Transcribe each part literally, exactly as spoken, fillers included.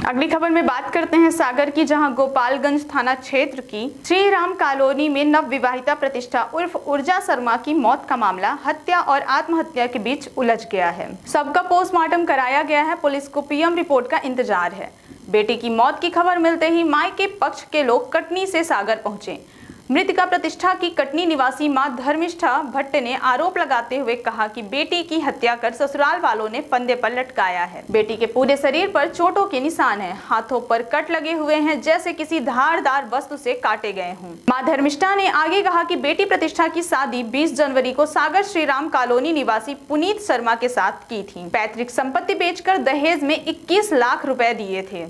अगली खबर में बात करते हैं सागर की, जहां गोपालगंज थाना क्षेत्र की श्री राम कॉलोनी में नव विवाहिता प्रतिष्ठा उर्फ ऊर्जा शर्मा की मौत का मामला हत्या और आत्महत्या के बीच उलझ गया है। सबका पोस्टमार्टम कराया गया है। पुलिस को पीएम रिपोर्ट का इंतजार है। बेटी की मौत की खबर मिलते ही मायके पक्ष के लोग कटनी से सागर पहुंचे। मृतका प्रतिष्ठा की कटनी निवासी मां धर्मिष्ठा भट्ट ने आरोप लगाते हुए कहा कि बेटी की हत्या कर ससुराल वालों ने फंदे पर लटकाया है। बेटी के पूरे शरीर पर चोटों के निशान हैं, हाथों पर कट लगे हुए हैं जैसे किसी धारदार वस्तु से काटे गए हों। मां धर्मिष्ठा ने आगे कहा कि बेटी प्रतिष्ठा की शादी बीस जनवरी को सागर श्री राम कॉलोनी निवासी पुनीत शर्मा के साथ की थी। पैतृक संपत्ति बेचकर दहेज में इक्कीस लाख रुपए दिए थे।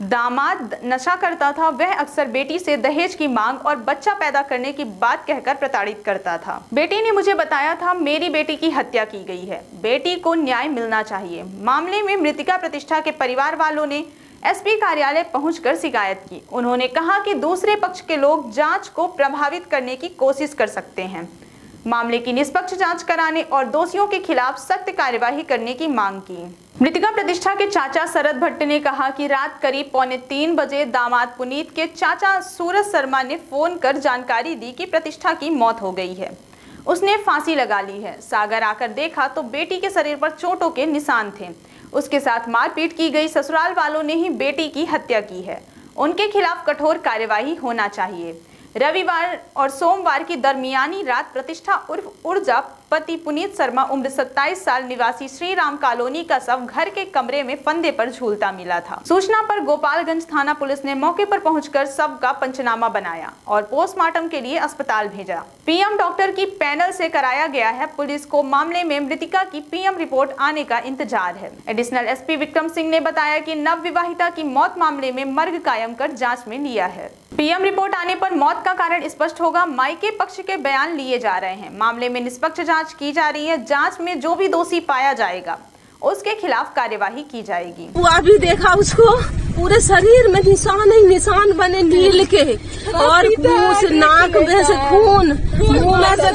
दामाद नशा करता था। वह अक्सर बेटी से दहेज की मांग और बच्चा पैदा करने की बात कहकर प्रताड़ित करता था। बेटी ने मुझे बताया था मेरी बेटी की हत्या की गई है, बेटी को न्याय मिलना चाहिए। मामले में मृतिका प्रतिष्ठा के परिवार वालों ने एसपी कार्यालय पहुंचकर शिकायत की। उन्होंने कहा कि दूसरे पक्ष के लोग जांच को प्रभावित करने की कोशिश कर सकते हैं। मामले की निष्पक्ष जांच कराने और दोषियों के खिलाफ सख्त कार्यवाही करने की मांग की। मृतिका प्रतिष्ठा के चाचा शरद भट्ट ने कहा कि रात करीब पौने तीन बजे दामाद पुनीत के चाचा सूरज शर्मा ने फोन कर जानकारी दी कि प्रतिष्ठा की मौत हो गई है, उसने फांसी लगा ली है। सागर आकर देखा तो बेटी के शरीर पर चोटों के निशान थे। उसके साथ मारपीट की गई। ससुराल वालों ने ही बेटी की हत्या की है, उनके खिलाफ कठोर कार्यवाही होना चाहिए। रविवार और सोमवार की दरमियानी रात प्रतिष्ठा उर्फ ऊर्जा पति पुनीत शर्मा उम्र सत्ताईस साल निवासी श्री राम कॉलोनी का शव घर के कमरे में फंदे पर झूलता मिला था। सूचना पर गोपालगंज थाना पुलिस ने मौके पर पहुंचकर शव का पंचनामा बनाया और पोस्टमार्टम के लिए अस्पताल भेजा। पीएम डॉक्टर की पैनल से कराया गया है। पुलिस को मामले में मृतिका की पीएम रिपोर्ट आने का इंतजार है। एडिशनल एसपी विक्रम सिंह ने बताया कि नव विवाहिता की मौत मामले में मर्ग कायम कर जाँच में लिया है। पीएम रिपोर्ट आने पर मौत का कारण स्पष्ट होगा। मायके पक्ष के बयान लिए जा रहे हैं। मामले में निष्पक्ष जांच की जा रही है। जांच में जो भी दोषी पाया जाएगा उसके खिलाफ कार्यवाही की जाएगी। वो अभी देखा उसको पूरे शरीर में निशान ही निशान बने नील के, और मुंह नाक में से खून, मुंह में से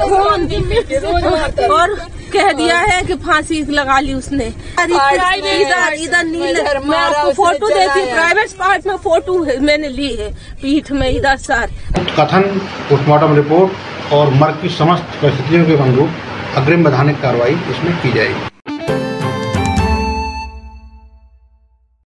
खून, और कह दिया है कि फांसी लगा ली उसने। इधर इधर नील, मैं आपको फोटो देती हूँ, प्राइवेट पार्ट में फोटो मैंने ली है, पीठ में इधर सर। कथन, पोस्टमार्टम रिपोर्ट और मर्ग की समस्त परिस्थितियों के अनुरूप अग्रिम वैधानिक कार्रवाई इसमें की जाएगी।